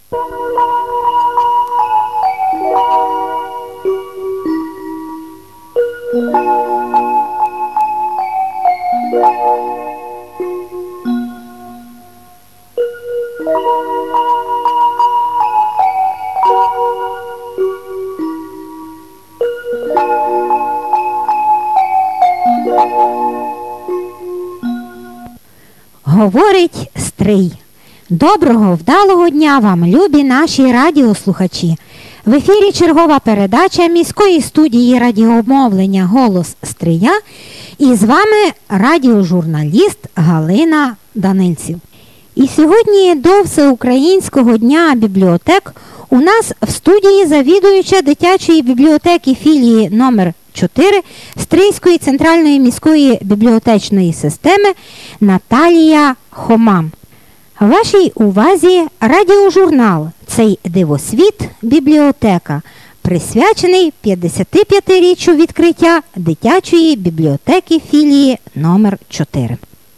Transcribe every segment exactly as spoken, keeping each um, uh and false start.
Говорить Стрий. Доброго, вдалого дня вам, любі наші радіослухачі. В ефірі чергова передача міської студії радіомовлення «Голос Стрия» і з вами радіожурналіст Галина Данильців. І сьогодні до Всеукраїнського дня бібліотек у нас в студії завідуюча дитячої бібліотеки філії номер чотири Стрийської центральної міської бібліотечної системи Наталія Хома. Вашій увазі радіожурнал «Цей дивосвіт. Бібліотека», присвячений п'ятдесятип'ятиріччю відкриття дитячої бібліотеки філії номер чотири.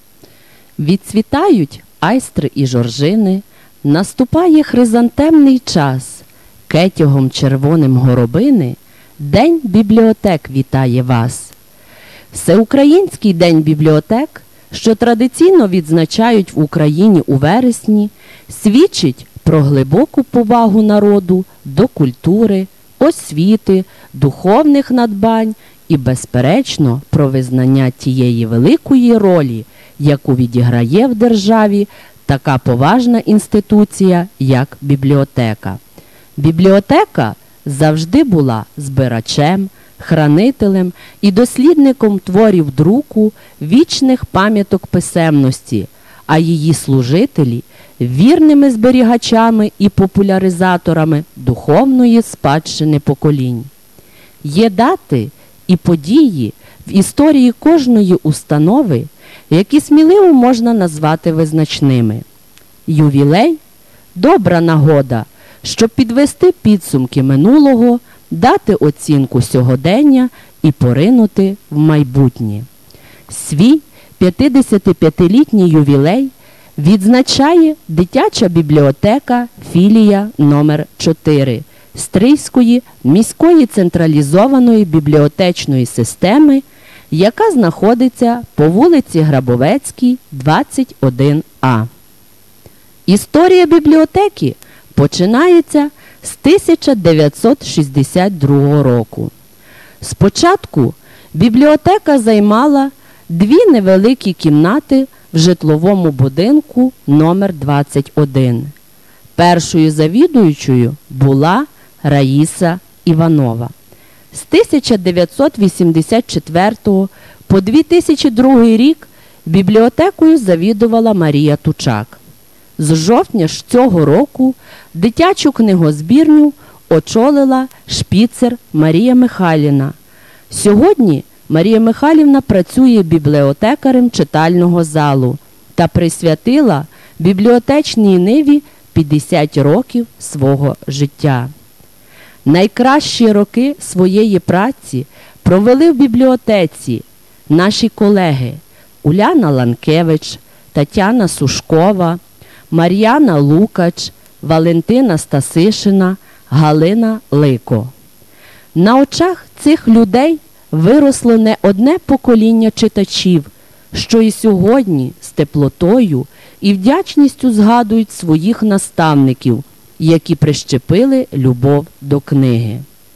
Відцвітають айстри і жоржини, наступає хризантемний час, кетягом червоним горобини День бібліотек вітає вас. Всеукраїнський день бібліотек, що традиційно відзначають в Україні у вересні, свідчить про глибоку повагу народу до культури, освіти, духовних надбань і, безперечно, про визнання тієї великої ролі, яку відіграє в державі така поважна інституція, як бібліотека. Бібліотека завжди була збирачем, хранителем і дослідником творів друку, вічних пам'яток писемності, а її служителі – вірними зберігачами і популяризаторами духовної спадщини поколінь. Є дати і події в історії кожної установи, які сміливо можна назвати визначними. Ювілей – добра нагода, щоб підвести підсумки минулого, дати оцінку сьогодення і поринути в майбутнє. Свій п'ятдесятип'ятилітній ювілей відзначає дитяча бібліотека філія номер чотири Стрийської міської централізованої бібліотечної системи, яка знаходиться по вулиці Грабовецькій, двадцять один А. Історія бібліотеки починається з тисяча дев'ятсот шістдесят другого року. Спочатку бібліотека займала дві невеликі кімнати в житловому будинку номер двадцять один. Першою завідуючою була Раїса Іванова. З тисяча дев'ятсот вісімдесят четвертого по дві тисячі другий рік бібліотекою завідувала Марія Тучак. З жовтня ж цього року дитячу книгозбірню очолила Шпіцер Марія Михайлівна. Сьогодні Марія Михайлівна працює бібліотекарем читального залу та присвятила бібліотечній ниві п'ятдесят років свого життя. Найкращі роки своєї праці провели в бібліотеці наші колеги Уляна Ланкевич, Тетяна Сушкова, Мар'яна Лукач, Валентина Стасишина, Галина Лико. На очах цих людей виросло не одне покоління читачів, що і сьогодні з теплотою і вдячністю згадують своїх наставників, які прищепили любов до книги.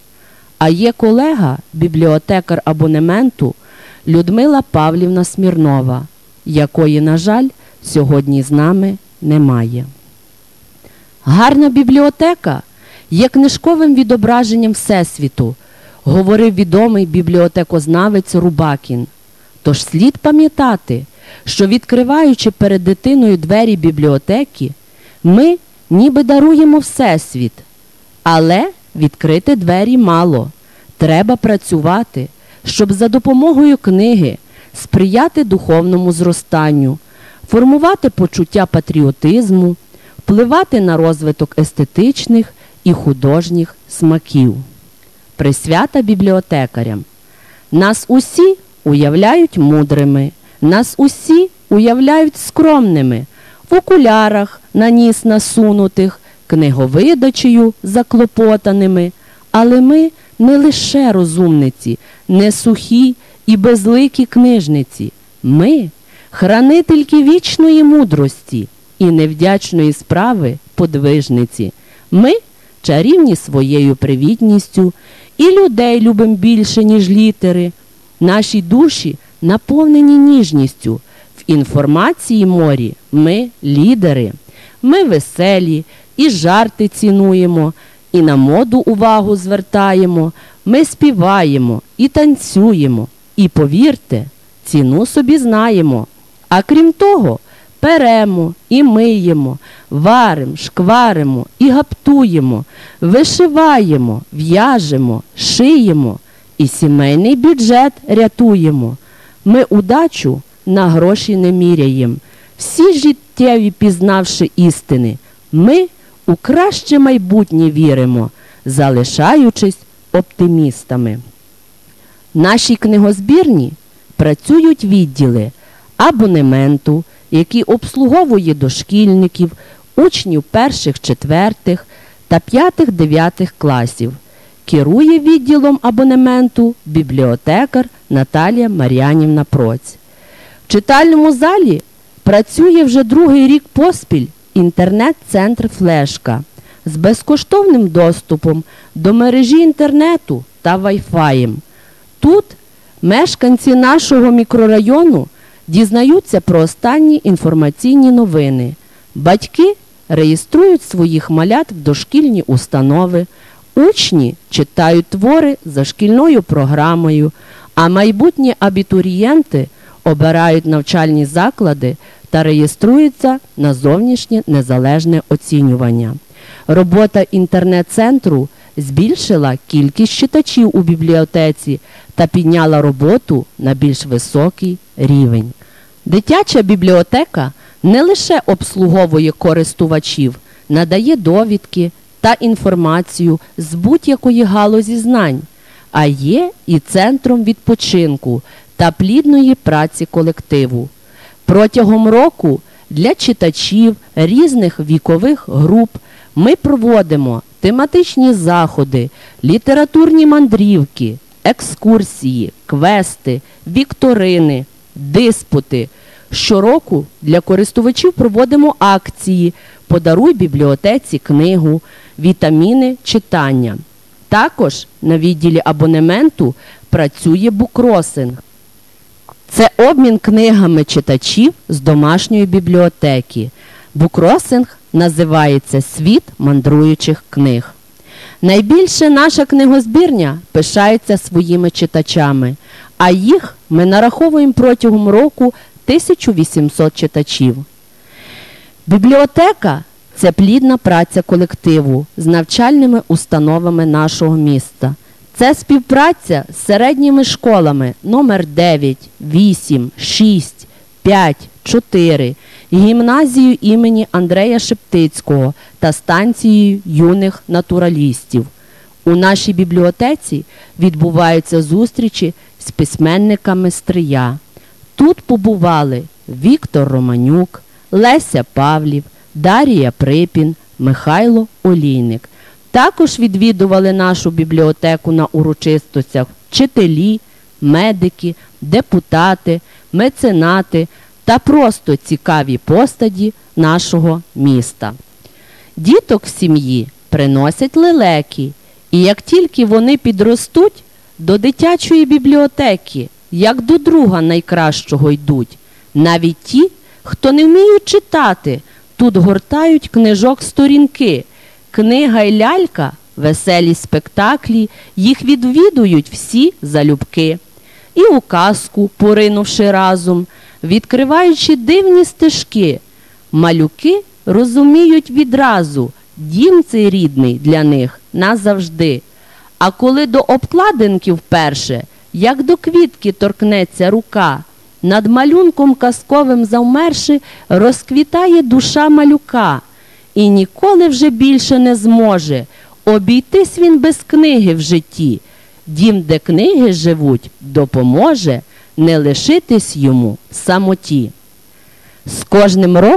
А є колега, бібліотекар абонементу Людмила Павлівна Смірнова, якої, на жаль, сьогодні з нами немає. Гарна бібліотека є книжковим відображенням Всесвіту, говорив відомий бібліотекознавець Рубакін. Тож слід пам'ятати, що відкриваючи перед дитиною двері бібліотеки, ми ніби даруємо Всесвіт. Але відкрити двері мало. Треба працювати, щоб за допомогою книги сприяти духовному зростанню, формувати почуття патріотизму, впливати на розвиток естетичних і художніх смаків. Присвята бібліотекарям. Нас усі уявляють мудрими, нас усі уявляють скромними, в окулярах на ніс насунутих, книговидачею заклопотаними, але ми не лише розумниці, не сухі і безликі книжниці. Ми – хранительки вічної мудрості і невдячної справи подвижниці. Ми – чарівні своєю привітністю, і людей любим більше, ніж літери. Наші душі наповнені ніжністю. В інформації морі ми – лідери. Ми веселі і жарти цінуємо, і на моду увагу звертаємо. Ми співаємо і танцюємо, і, повірте, ціну собі знаємо. А крім того, перемо і миємо, варимо, шкваримо і гаптуємо, вишиваємо, в'яжемо, шиємо і сімейний бюджет рятуємо. Ми удачу на гроші не міряєм. Всі життєві пізнавши істини, ми у краще майбутнє віримо, залишаючись оптимістами. В нашій книгозбірні працюють відділи абонементу, який обслуговує дошкільників, учнів перших, четвертих та п'ятих-дев'ятих класів. Керує відділом абонементу бібліотекар Наталія Мар'янівна Проць. В читальному залі працює вже другий рік поспіль інтернет-центр «Флешка» з безкоштовним доступом до мережі інтернету та вай-фаєм. Тут мешканці нашого мікрорайону дізнаються про останні інформаційні новини. Батьки реєструють своїх малят в дошкільні установи, учні читають твори за шкільною програмою, а майбутні абітурієнти обирають навчальні заклади та реєструються на зовнішнє незалежне оцінювання. Робота інтернет-центру збільшила кількість читачів у бібліотеці та підняла роботу на більш високий рівень. Дитяча бібліотека не лише обслуговує користувачів, надає довідки та інформацію з будь-якої галузі знань, а є і центром відпочинку та плідної праці колективу. Протягом року для читачів різних вікових груп ми проводимо тематичні заходи, літературні мандрівки, екскурсії, квести, вікторини, диспути. Щороку для користувачів проводимо акції «Подаруй бібліотеці книгу», «Вітаміни читання». Також на відділі абонементу працює букросинг. Це обмін книгами читачів з домашньої бібліотеки. Букросинг називається «Світ мандруючих книг». Найбільше наша книгозбірня пишається своїми читачами, а їх ми нараховуємо протягом року тисячу вісімсот читачів. Бібліотека – це плідна праця колективу з навчальними установами нашого міста. Це співпраця з середніми школами номер дев'ять, вісім, шість, п'ять, чотири, гімназією імені Андрея Шептицького та станцією юних натуралістів. У нашій бібліотеці відбуваються зустрічі з письменниками Стрия. Тут побували Віктор Романюк, Леся Павлів, Дарія Припін, Михайло Олійник. Також відвідували нашу бібліотеку на урочистостях вчителі, медики, депутати, меценати та просто цікаві постаті нашого міста. Діток в сім'ї приносять лелеки, і як тільки вони підростуть, до дитячої бібліотеки, як до друга найкращого йдуть. Навіть ті, хто не вміють читати, тут гортають книжок сторінки. Книга й лялька, веселі спектаклі, їх відвідують всі залюбки. І у казку, поринувши разом, відкриваючи дивні стежки, малюки розуміють відразу, дім цей рідний для них назавжди. А коли до обкладинки вперше, як до квітки торкнеться рука, над малюнком казковим завмерши, розквітає душа малюка. І ніколи вже більше не зможе обійтись він без книги в житті. Дім, де книги живуть, допоможе не лишитись йому в самоті. З кожним роком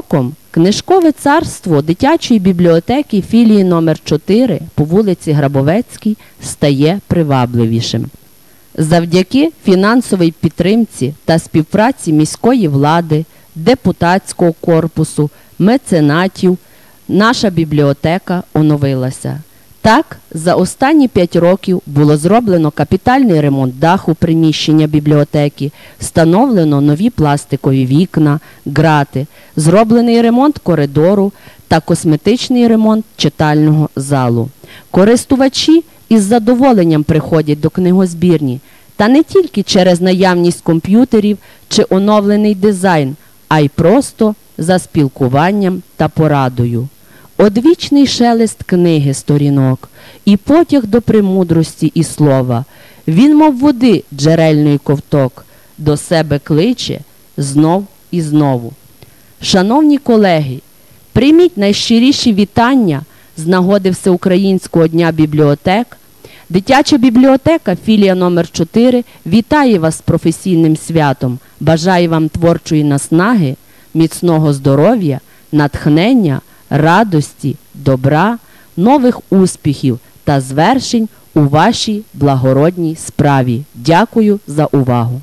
Книжкове царство дитячої бібліотеки філії номер чотири по вулиці Грабовецькій стає привабливішим. Завдяки фінансовій підтримці та співпраці міської влади, депутатського корпусу, меценатів наша бібліотека оновилася. Так, за останні п'ять років було зроблено капітальний ремонт даху приміщення бібліотеки, встановлено нові пластикові вікна, грати, зроблений ремонт коридору та косметичний ремонт читального залу. Користувачі із задоволенням приходять до книгозбірні, та не тільки через наявність комп'ютерів чи оновлений дизайн, а й просто за спілкуванням та порадою. Одвічний шелест книги сторінок і потяг до премудрості і слова. Він, мов води джерельний ковток, до себе кличе знов і знову. Шановні колеги, прийміть найщиріші вітання з нагоди Всеукраїнського дня бібліотек. Дитяча бібліотека філія номер чотири вітає вас з професійним святом, бажає вам творчої наснаги, міцного здоров'я, натхнення, радості, добра, нових успіхів та звершень у вашій благородній справі. Дякую за увагу.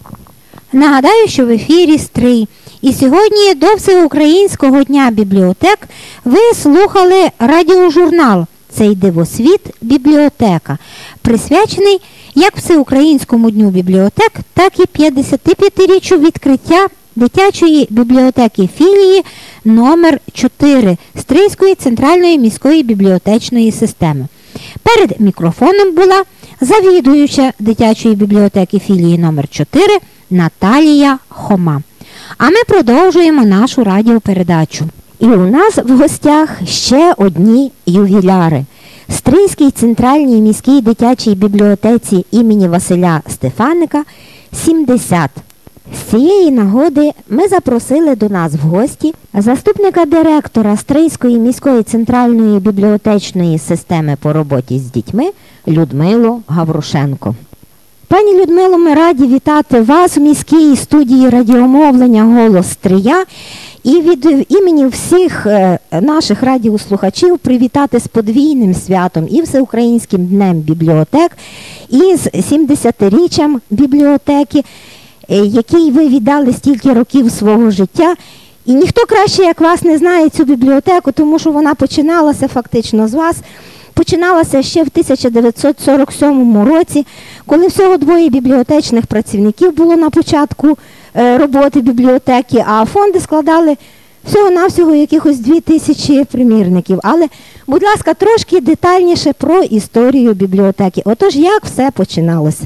Нагадаю, що в ефірі Стрий. І сьогодні до Всеукраїнського дня бібліотек ви слухали радіожурнал «Цей дивосвіт. Бібліотека», присвячений як Всеукраїнському дню бібліотек, так і п'ятдесятип'ятиріччю відкриття дитячої бібліотеки філії номер чотири Стрийської центральної міської бібліотечної системи. Перед мікрофоном була завідуюча дитячої бібліотеки філії номер чотири Наталія Хома. А ми продовжуємо нашу радіопередачу. І у нас в гостях ще одні ювіляри. Стрийській центральній міській дитячій бібліотеці імені Василя Стефаника сімдесят. З цієї нагоди ми запросили до нас в гості заступника директора Стрийської міської центральної бібліотечної системи по роботі з дітьми Людмилу Гаврушенко. Пані Людмило, ми раді вітати вас в міській студії радіомовлення «Голос Стрия» і від імені всіх наших радіослухачів привітати з подвійним святом і Всеукраїнським днем бібліотек, і з сімдесятиріччям бібліотеки, який ви віддали стільки років свого життя. І ніхто краще, як вас, не знає цю бібліотеку, тому що вона починалася фактично з вас. Починалася ще в тисяча дев'ятсот сорок сьомому році, коли всього двоє бібліотечних працівників було на початку роботи бібліотеки, а фонди складали всього-навсього якихось дві тисячі примірників. Але, будь ласка, трошки детальніше про історію бібліотеки. Отож, як все починалося?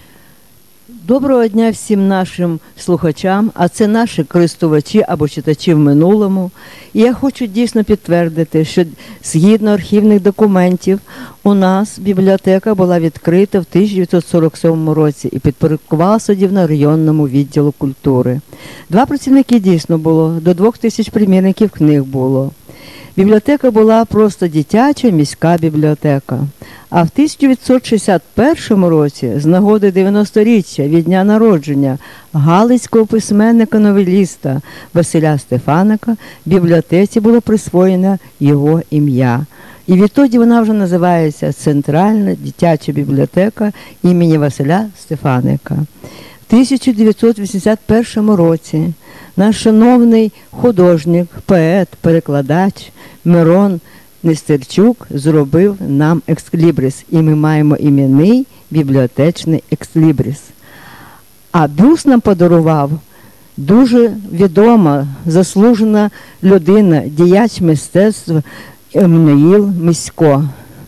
Доброго дня всім нашим слухачам, а це наші користувачі або читачі в минулому. І я хочу дійсно підтвердити, що згідно архівних документів у нас бібліотека була відкрита в тисяча дев'ятсот сорок сьомому році і підпорядкувалася на районному відділу культури. Два працівники дійсно було, до двох тисяч примірників книг було. Бібліотека була просто дитяча міська бібліотека. А в тисяча дев'ятсот шістдесят першому році, з нагоди дев'яносторіччя від дня народження галицького письменника-новеліста Василя Стефаника, бібліотеці було присвоєно його ім'я. І відтоді вона вже називається Центральна дитяча бібліотека імені Василя Стефаника. В тисяча дев'ятсот вісімдесят першому році наш шановний художник, поет, перекладач Мирон Нестерчук зробив нам екслібрис, і ми маємо іменний бібліотечний екслібрис. А бюст нам подарував дуже відома, заслужена людина, діяч мистецтва Еммануїл Місько.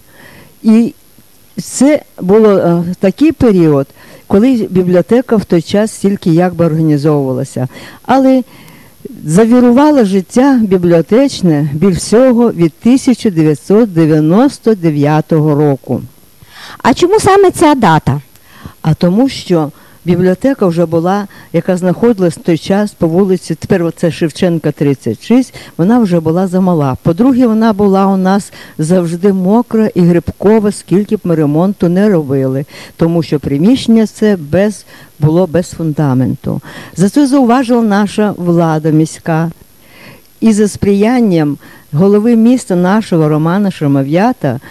І це був такий період, коли бібліотека в той час тільки якби організовувалася. Але завірувало життя бібліотечне більш всього від тисяча дев'ятсот дев'яносто дев'ятого року. А чому саме ця дата? А тому, що бібліотека вже була, яка знаходилась в той час по вулиці, тепер це Шевченка, тридцять шість, вона вже була замала. По-друге, вона була у нас завжди мокра і грибкова, скільки б ми ремонту не робили, тому що приміщення це без, було без фундаменту. За це зауважила наша влада міська. І за сприянням голови міста нашого Романа Шумов'ята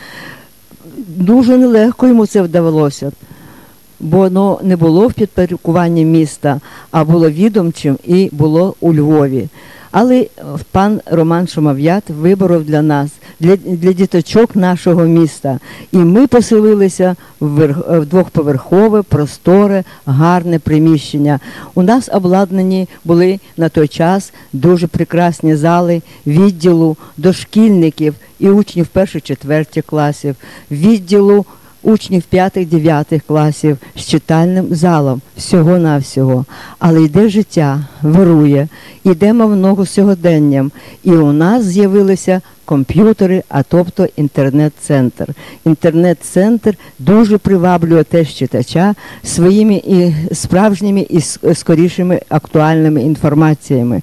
дуже нелегко йому це вдавалося, бо воно не було в підпорядкуванні міста, а було відомчим і було у Львові. Але пан Роман Шумов'ят виборов для нас, для, для діточок нашого міста. І ми поселилися в, верх, в двохповерхове, просторе, гарне приміщення. У нас обладнані були на той час дуже прекрасні зали відділу дошкільників і учнів перших-четвертих класів, відділу учнів п'ятих-дев'ятих класів з читальним залом, всього-навсього. Але йде життя, вирує, йдемо в ногу сьогоденням. І у нас з'явилися комп'ютери, а тобто інтернет-центр. Інтернет-центр дуже приваблює теж читача своїми і справжніми і скорішими актуальними інформаціями.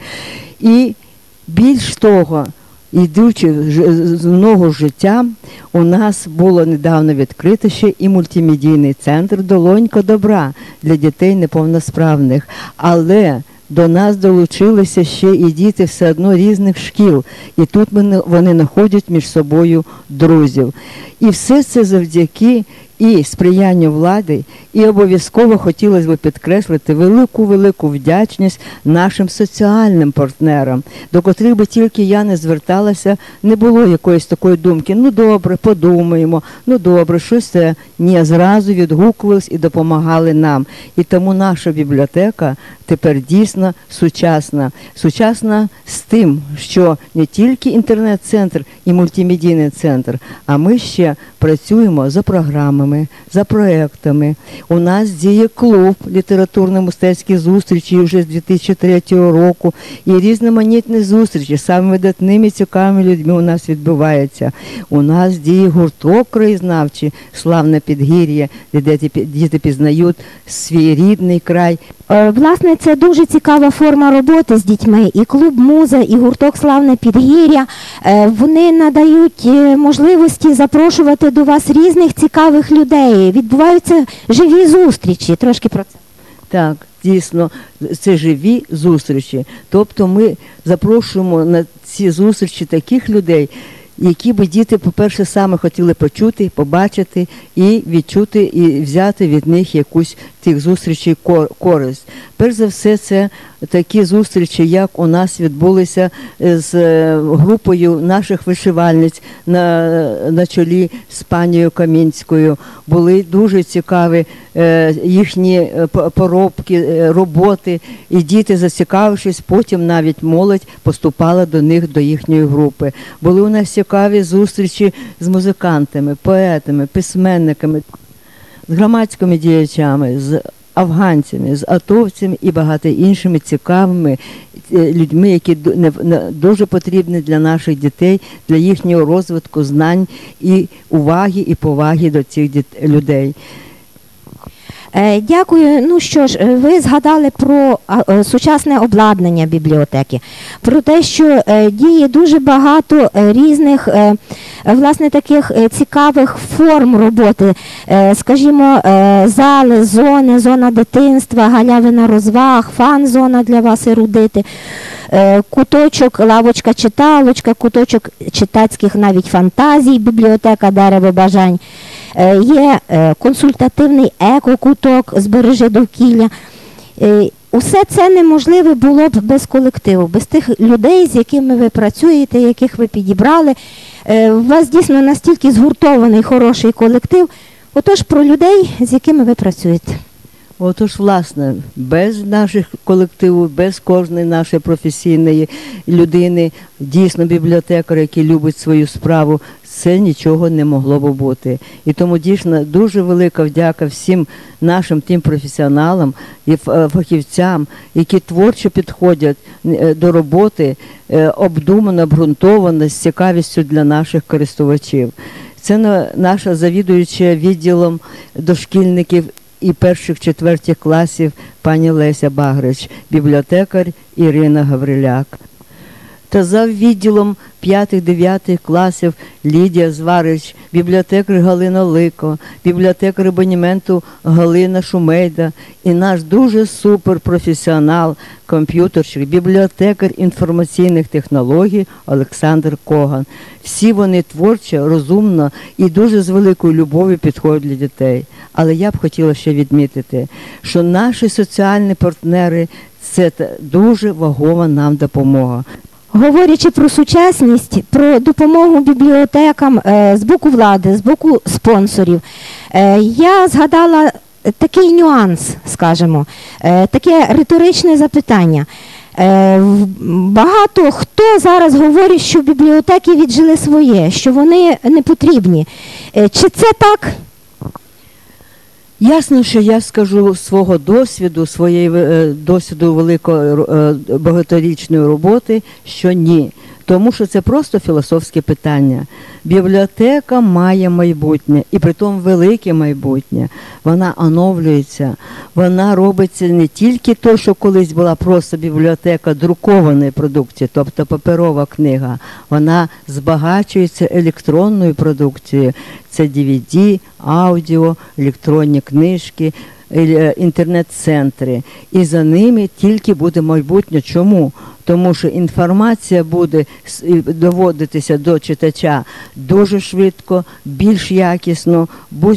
І більш того, йдучи з ногу життя, у нас було недавно відкрито ще і мультимедійний центр «Долонька добра» для дітей неповносправних. Але до нас долучилися ще і діти все одно різних шкіл. І тут вони знаходять між собою друзів. І все це завдяки і сприянню влади, і обов'язково хотілося б підкреслити велику-велику вдячність нашим соціальним партнерам, до котрих би тільки я не зверталася, не було якоїсь такої думки, ну добре, подумаємо, ну добре, щось це. Ні, зразу відгукувались і допомагали нам. І тому наша бібліотека тепер дійсно сучасна. Сучасна з тим, що не тільки інтернет-центр і мультимедійний центр, а ми ще працюємо за програмами, за проектами. У нас діє клуб літературно-мистецьких зустрічей вже з дві тисячі третього року. І різноманітні зустрічі з самими видатними цікавими людьми у нас відбуваються. У нас діє гурток краєзнавчий «Славне Підгір'я», де діти пізнають свій рідний край. Власне, це дуже цікава форма роботи з дітьми. І клуб «Муза», і гурток «Славне Підгір'я», вони надають можливості запрошувати до вас різних цікавих людей. Відбуваються живі зустрічі. Трошки про це. Так, дійсно, це живі зустрічі. Тобто ми запрошуємо на ці зустрічі таких людей, які би діти, по-перше, саме хотіли почути, побачити і відчути, і взяти від них якусь тих зустрічей користь. Перш за все, це такі зустрічі, як у нас відбулися з групою наших вишивальниць на, на чолі з панією Камінською. Були дуже цікаві е, їхні поробки, роботи, і діти, зацікавившись, потім навіть молодь поступала до них, до їхньої групи. Були у нас цікаві зустрічі з музикантами, поетами, письменниками, з громадськими діячами, з афганцями, з атовцями і багато іншими цікавими людьми, які дуже потрібні для наших дітей, для їхнього розвитку знань і уваги, і поваги до цих людей. Дякую. Ну що ж, ви згадали про сучасне обладнання бібліотеки, про те, що діє дуже багато різних, власне, таких цікавих форм роботи. Скажімо, зали, зони, зона дитинства, галявина розваг, фан-зона для вас ерудити, куточок, лавочка, читалочка, куточок читацьких навіть фантазій, бібліотека дерево бажань. Є консультативний еко-куток «Збережи довкілля». Усе це неможливе було б без колективу, без тих людей, з якими ви працюєте, яких ви підібрали. У вас дійсно настільки згуртований, хороший колектив. Отож, про людей, з якими ви працюєте. Отож, власне, без наших колективів, без кожної нашої професійної людини, дійсно бібліотекар, який любить свою справу, це нічого не могло б бути. І тому дійсно дуже велика вдяка всім нашим тим професіоналам і фахівцям, які творчо підходять до роботи, обдумано, обґрунтовано, з цікавістю для наших користувачів. Це наша завідуюча відділом дошкільників і перших-четвертих класів пані Леся Багрич, бібліотекар Ірина Гавриляк. та за відділом п'ятих-дев'ятих класів Лідія Зварич, бібліотекар Галина Лико, бібліотекар абонементу Галина Шумейда і наш дуже суперпрофесіонал, комп'ютерщик, бібліотекар інформаційних технологій Олександр Коган. Всі вони творчо, розумно і дуже з великою любов'ю підходять для дітей. Але я б хотіла ще відмітити, що наші соціальні партнери – це дуже вагома нам допомога. Говорячи про сучасність, про допомогу бібліотекам з боку влади, з боку спонсорів, я згадала такий нюанс, скажімо, таке риторичне запитання. Багато хто зараз говорить, що бібліотеки віджили своє, що вони не потрібні. Чи це так? Ясно, що я скажу свого досвіду, своєї досвіду великої багаторічної роботи, що ні. Тому що це просто філософське питання. Бібліотека має майбутнє, і притом велике майбутнє. Вона оновлюється, вона робиться не тільки то, що колись була просто бібліотека друкованої продукції, тобто паперова книга, вона збагачується електронною продукцією. Це ді ві ді, аудіо, електронні книжки, інтернет-центри. І за ними тільки буде майбутнє. Чому? Тому що інформація буде доводитися до читача дуже швидко, більш якісно,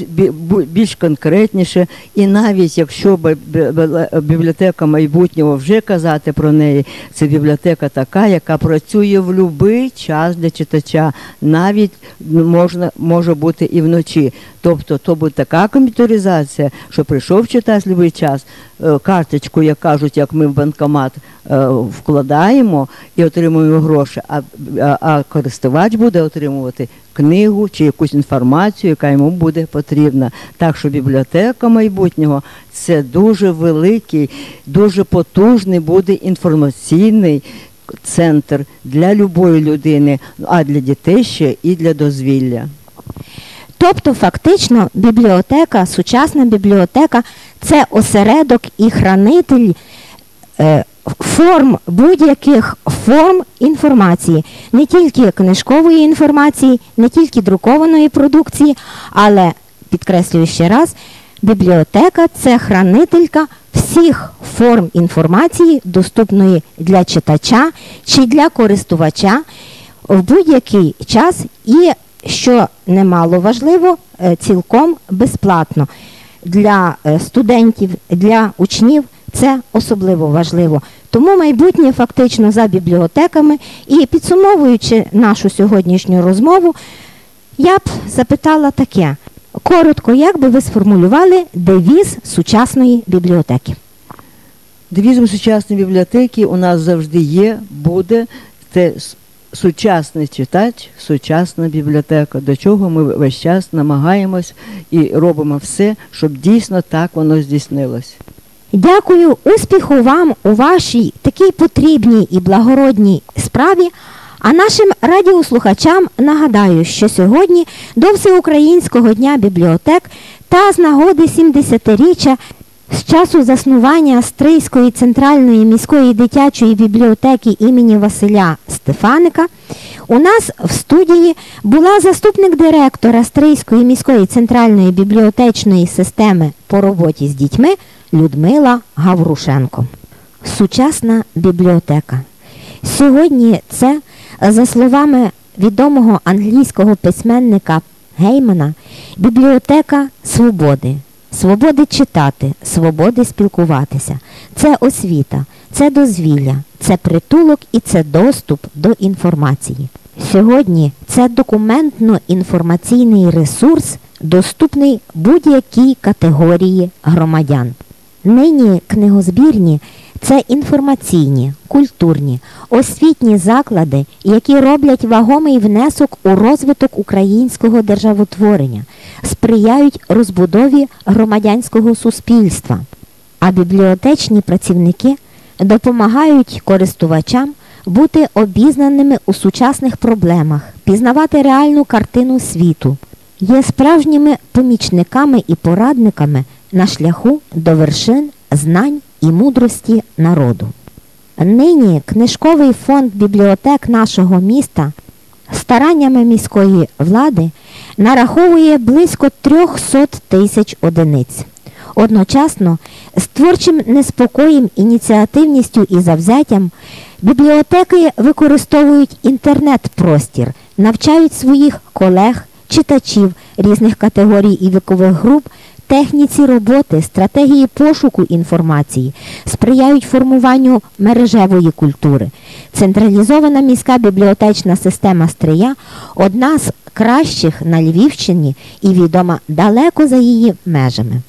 більш конкретніше. І навіть якщо бібліотека майбутнього вже казати про неї, це бібліотека така, яка працює в будь-який час для читача, навіть можна, може бути і вночі. Тобто то буде така комп'ютеризація, що прийшов читач в будь-який час, карточку, як кажуть, як ми в банкомат вкладаємо і отримуємо гроші, а, а, а користувач буде отримувати книгу чи якусь інформацію, яка йому буде потрібна. Так що бібліотека майбутнього – це дуже великий, дуже потужний буде інформаційний центр для любої людини, а для дітей ще і для дозвілля. Тобто, фактично, бібліотека, сучасна бібліотека – це осередок і хранитель е, форм, будь-яких форм інформації. Не тільки книжкової інформації, не тільки друкованої продукції, але, підкреслюю ще раз, бібліотека – це хранителька всіх форм інформації, доступної для читача чи для користувача в будь-який час і, що немало важливо, цілком безплатно. Для студентів, для учнів це особливо важливо. Тому майбутнє фактично за бібліотеками. І підсумовуючи нашу сьогоднішню розмову, я б запитала таке. Коротко, як би ви сформулювали девіз сучасної бібліотеки? Девізом сучасної бібліотеки у нас завжди є, буде, це сучасний читач, сучасна бібліотека, до чого ми весь час намагаємось і робимо все, щоб дійсно так воно здійснилось. Дякую, успіху вам у вашій такій потрібній і благородній справі. А нашим радіослухачам нагадаю, що сьогодні до Всеукраїнського дня бібліотек та з нагоди сімдесятиріччя з часу заснування Стрийської центральної міської дитячої бібліотеки імені Василя Стефаника у нас в студії була заступник директора Стрийської міської центральної бібліотечної системи по роботі з дітьми Людмила Гаврушенко. Сучасна бібліотека. Сьогодні це, за словами відомого англійського письменника Геймана, бібліотека свободи. Свободи читати, свободи спілкуватися. Це освіта, це дозвілля, це притулок і це доступ до інформації. Сьогодні це документно-інформаційний ресурс, доступний будь-якій категорії громадян. Нині книгозбірні – це інформаційні, культурні, освітні заклади, які роблять вагомий внесок у розвиток українського державотворення, сприяють розбудові громадянського суспільства. А бібліотечні працівники допомагають користувачам бути обізнаними у сучасних проблемах, пізнавати реальну картину світу, є справжніми помічниками і порадниками на шляху до вершин знань і мудрості народу. Нині книжковий фонд бібліотек нашого міста стараннями міської влади нараховує близько триста тисяч одиниць. Одночасно з творчим неспокоєм, ініціативністю і завзяттям бібліотеки використовують інтернет-простір, навчають своїх колег, читачів різних категорій і вікових груп техніці роботи, стратегії пошуку інформації, сприяють формуванню мережевої культури. Централізована міська бібліотечна система Стрия – одна з кращих на Львівщині і відома далеко за її межами.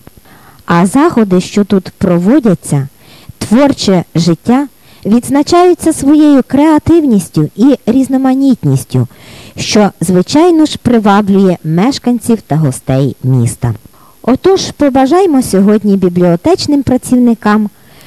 А заходи, що тут проводяться, творче життя, відзначаються своєю креативністю і різноманітністю, що, звичайно ж, приваблює мешканців та гостей міста. Отож, побажаймо сьогодні бібліотечним працівникам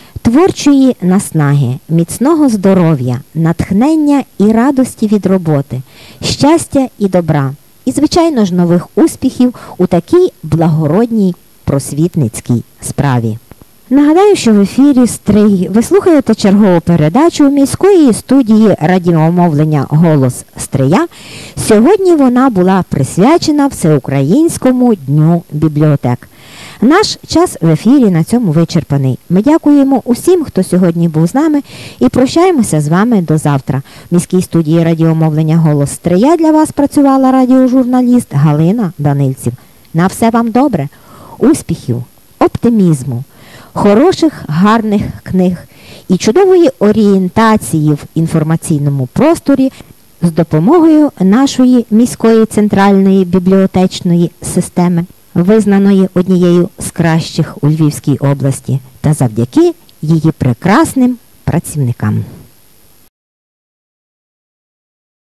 творчої наснаги, міцного здоров'я, натхнення і радості від роботи, щастя і добра, і, звичайно ж, нових успіхів у такій благородній просвітницькій справі. Нагадаю, що в ефірі Стрий ви слухаєте чергову передачу міської студії радіомовлення «Голос Стрия». Сьогодні вона була присвячена Всеукраїнському дню бібліотек. Наш час в ефірі на цьому вичерпаний. Ми дякуємо усім, хто сьогодні був з нами, і прощаємося з вами до завтра. В міській студії радіомовлення «Голос Стрия» для вас працювала радіожурналіст Галина Данильців. На все вам добре, успіхів, оптимізму, хороших, гарних книг і чудової орієнтації в інформаційному просторі з допомогою нашої міської центральної бібліотечної системи, визнаної однією з кращих у Львівській області, та завдяки її прекрасним працівникам.